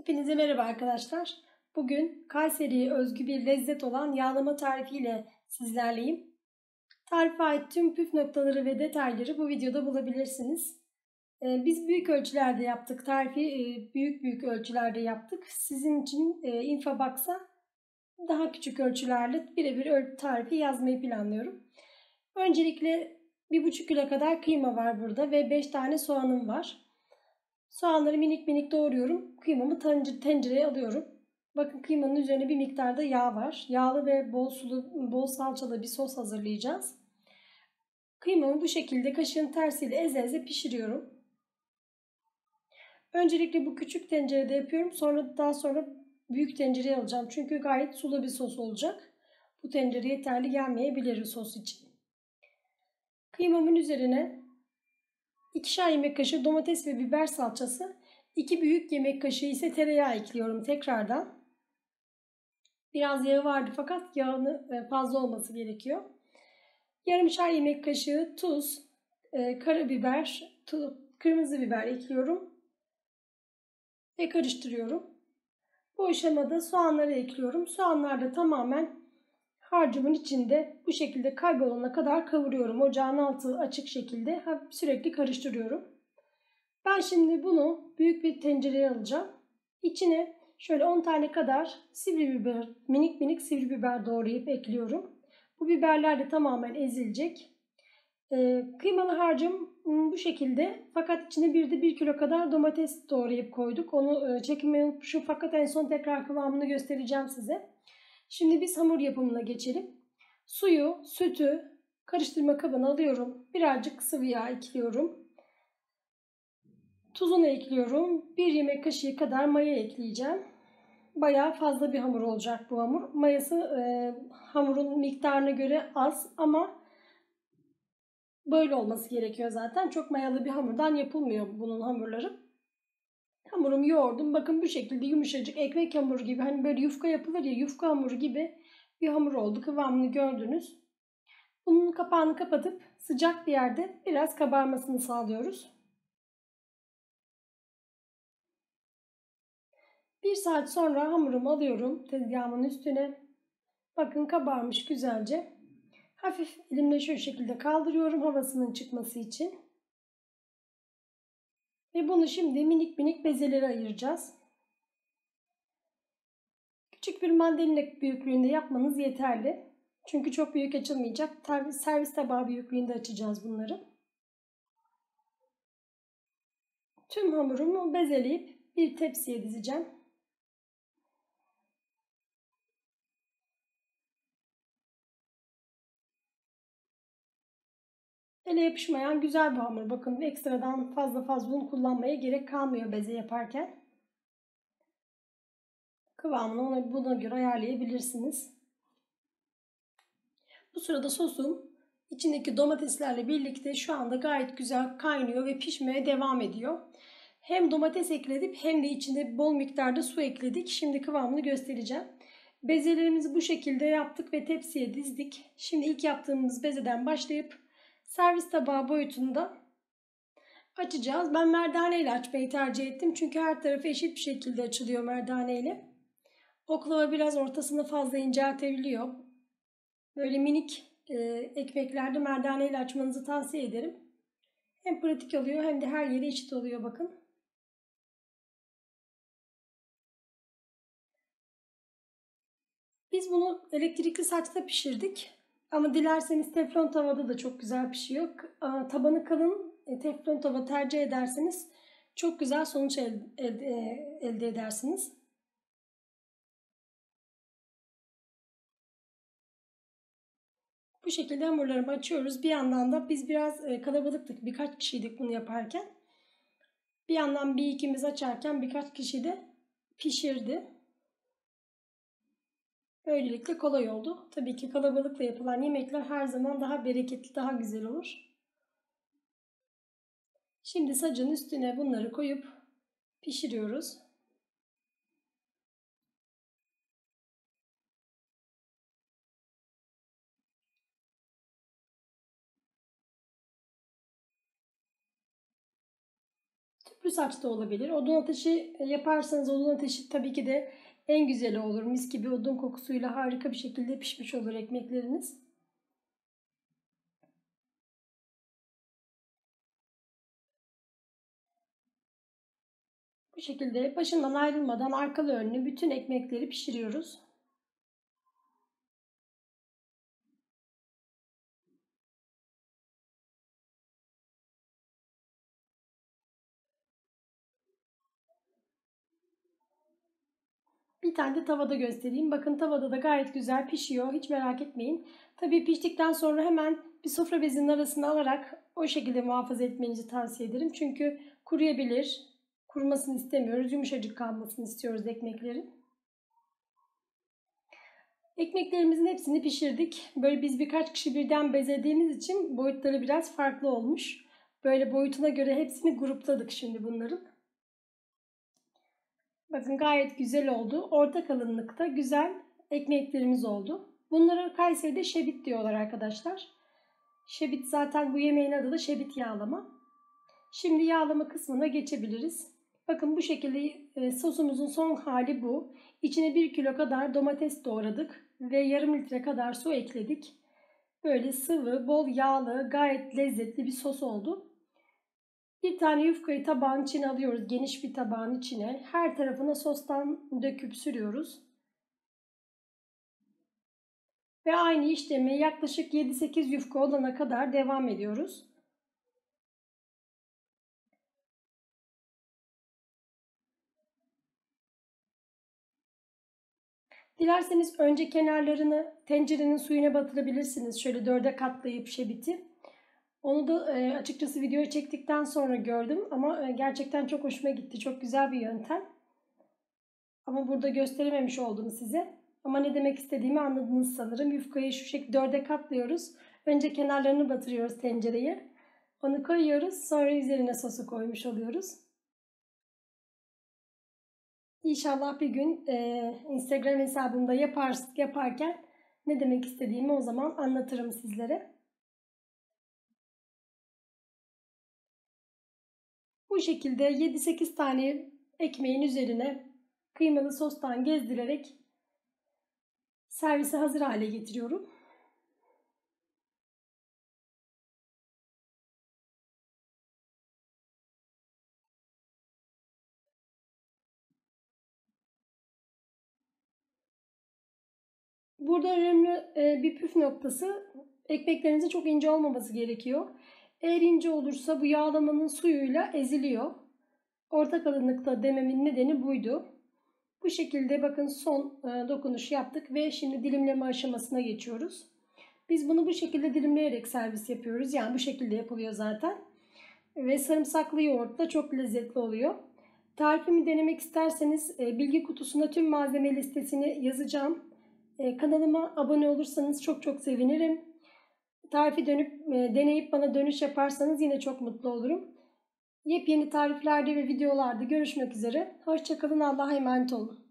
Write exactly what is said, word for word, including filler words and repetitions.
Hepinize merhaba arkadaşlar. Bugün Kayseri'ye özgü bir lezzet olan yağlama tarifiyle sizlerleyim. Tarife ait tüm püf noktaları ve detayları bu videoda bulabilirsiniz. Biz büyük ölçülerde yaptık. Tarifi büyük büyük ölçülerde yaptık. Sizin için Infobox'a daha küçük ölçülerle birebir tarifi yazmayı planlıyorum. Öncelikle bir buçuk kilo kadar kıyma var burada ve beş tane soğanım var. Soğanları minik minik doğruyorum. Kıymamı tencereye alıyorum. Bakın kıymanın üzerine bir miktarda yağ var. Yağlı ve bol sulu, bol salçalı bir sos hazırlayacağız. Kıymamı bu şekilde kaşığın tersiyle eze eze pişiriyorum. Öncelikle bu küçük tencerede yapıyorum. Sonra daha sonra büyük tencereye alacağım. Çünkü gayet sulu bir sos olacak. Bu tencere yeterli gelmeyebilir sos için. Kıymamın üzerine ikişer yemek kaşığı domates ve biber salçası, iki büyük yemek kaşığı ise tereyağı ekliyorum tekrardan. Biraz yağı vardı fakat yağını fazla olması gerekiyor. Yarımşar yemek kaşığı tuz, karabiber, kırmızı biber ekliyorum ve karıştırıyorum. Bu aşamada soğanları ekliyorum. Soğanlar da tamamen harcımın içinde bu şekilde kaybolana kadar kavuruyorum. Ocağın altı açık şekilde sürekli karıştırıyorum. Ben şimdi bunu büyük bir tencereye alacağım. İçine şöyle on tane kadar sivri biber, minik minik sivri biber doğrayıp ekliyorum. Bu biberler de tamamen ezilecek. Ee, kıymalı harcım bu şekilde, fakat içine bir de bir kilo kadar domates doğrayıp koyduk. Onu e, çekmeyi unutmuşum fakat en son tekrar kıvamını göstereceğim size. Şimdi biz hamur yapımına geçelim. Suyu, sütü karıştırma kabına alıyorum. Birazcık sıvı yağ ekliyorum. Tuzunu ekliyorum. bir yemek kaşığı kadar maya ekleyeceğim. Bayağı fazla bir hamur olacak bu hamur. Mayası e, hamurun miktarına göre az ama böyle olması gerekiyor zaten. Çok mayalı bir hamurdan yapılmıyor bunun hamurları. Hamurumu yoğurdum. Bakın bu şekilde yumuşacık ekmek hamuru gibi, hani böyle yufka yapılır ya, yufka hamuru gibi bir hamur oldu. Kıvamını gördünüz. Bunun kapağını kapatıp sıcak bir yerde biraz kabarmasını sağlıyoruz. Bir saat sonra hamurumu alıyorum tezgahımın üstüne. Bakın kabarmış güzelce. Hafif elimle şu şekilde kaldırıyorum havasının çıkması için. Ve bunu şimdi minik minik bezelere ayıracağız. Küçük bir mandalina büyüklüğünde yapmanız yeterli. Çünkü çok büyük açılmayacak. Servis tabağı büyüklüğünde açacağız bunları. Tüm hamurumu bezeleyip bir tepsiye dizeceğim. Ele yapışmayan güzel bir hamur. Bakın ekstradan fazla fazla un kullanmaya gerek kalmıyor beze yaparken. Kıvamını ona, buna göre ayarlayabilirsiniz. Bu sırada sosum içindeki domateslerle birlikte şu anda gayet güzel kaynıyor ve pişmeye devam ediyor. Hem domates ekledik hem de içinde bol miktarda su ekledik. Şimdi kıvamını göstereceğim. Bezelerimizi bu şekilde yaptık ve tepsiye dizdik. Şimdi ilk yaptığımız bezeden başlayıp servis tabağı boyutunda açacağız. Ben merdane ile açmayı tercih ettim. Çünkü her tarafı eşit bir şekilde açılıyor merdane ile. Oklava biraz ortasını fazla inceltebiliyor. Böyle minik e, ekmeklerde merdane ile açmanızı tavsiye ederim. Hem pratik oluyor hem de her yeri eşit oluyor bakın. Biz bunu elektrikli saçta pişirdik. Ama dilerseniz teflon tavada da çok güzel pişiyor. Tabanı kalın teflon tava tercih ederseniz çok güzel sonuç elde, elde, elde edersiniz. Bu şekilde hamurlarımı açıyoruz. Bir yandan da biz biraz kalabalıktık. Birkaç kişiydik bunu yaparken. Bir yandan bir ikimiz açarken birkaç kişi de pişirdi. Böylelikle kolay oldu. Tabii ki kalabalıkla yapılan yemekler her zaman daha bereketli, daha güzel olur. Şimdi sacın üstüne bunları koyup pişiriyoruz. Tüplü saç da olabilir. Odun ateşi yaparsanız odun ateşi tabii ki de en güzeli olur. Mis gibi odun kokusuyla harika bir şekilde pişmiş olur ekmekleriniz. Bu şekilde başından ayrılmadan arkalı önlü bütün ekmekleri pişiriyoruz. Bir tane de tavada göstereyim. Bakın tavada da gayet güzel pişiyor. Hiç merak etmeyin. Tabii piştikten sonra hemen bir sofra bezinin arasına alarak o şekilde muhafaza etmenizi tavsiye ederim. Çünkü kuruyabilir. Kurumasını istemiyoruz. Yumuşacık kalmasını istiyoruz ekmeklerin. Ekmeklerimizin hepsini pişirdik. Böyle biz birkaç kişi birden bezediğimiz için boyutları biraz farklı olmuş. Böyle boyutuna göre hepsini grupladık şimdi bunların. Bakın gayet güzel oldu. Orta kalınlıkta güzel ekmeklerimiz oldu. Bunlara Kayseri'de şebit diyorlar arkadaşlar. Şebit zaten bu yemeğin adı da şebit yağlama. Şimdi yağlama kısmına geçebiliriz. Bakın bu şekilde sosumuzun son hali bu. İçine bir kilo kadar domates doğradık ve yarım litre kadar su ekledik. Böyle sıvı, bol yağlı, gayet lezzetli bir sos oldu. Bir tane yufkayı tabağın içine alıyoruz. Geniş bir tabağın içine. Her tarafına sostan döküp sürüyoruz. Ve aynı işlemi yaklaşık yedi sekiz yufka olana kadar devam ediyoruz. Dilerseniz önce kenarlarını tencerenin suyuna batırabilirsiniz. Şöyle dörde katlayıp şebiti. Onu da açıkçası videoyu çektikten sonra gördüm ama gerçekten çok hoşuma gitti. Çok güzel bir yöntem. Ama burada gösterememiş oldum size. Ama ne demek istediğimi anladınız sanırım. Yufkayı şu şekilde dörde katlıyoruz. Önce kenarlarını batırıyoruz tencereye. Onu koyuyoruz. Sonra üzerine sosu koymuş oluyoruz. İnşallah bir gün e, Instagram hesabımda yapar, yaparken ne demek istediğimi o zaman anlatırım sizlere. Bu şekilde yedi sekiz tane ekmeğin üzerine kıymalı sostan gezdirerek servise hazır hale getiriyorum. Burada önemli bir püf noktası, ekmeklerinizin çok ince olmaması gerekiyor. Eğer ince olursa bu yağlamanın suyuyla eziliyor. Orta kalınlıkta dememin nedeni buydu. Bu şekilde bakın son dokunuş yaptık ve şimdi dilimleme aşamasına geçiyoruz. Biz bunu bu şekilde dilimleyerek servis yapıyoruz. Yani bu şekilde yapılıyor zaten. Ve sarımsaklı yoğurtla çok lezzetli oluyor. Tarifimi denemek isterseniz bilgi kutusuna tüm malzeme listesini yazacağım. Kanalıma abone olursanız çok çok sevinirim. Tarifi dönüp deneyip bana dönüş yaparsanız yine çok mutlu olurum. Yepyeni tariflerde ve videolarda görüşmek üzere. Hoşça kalın, Allah'a emanet olun.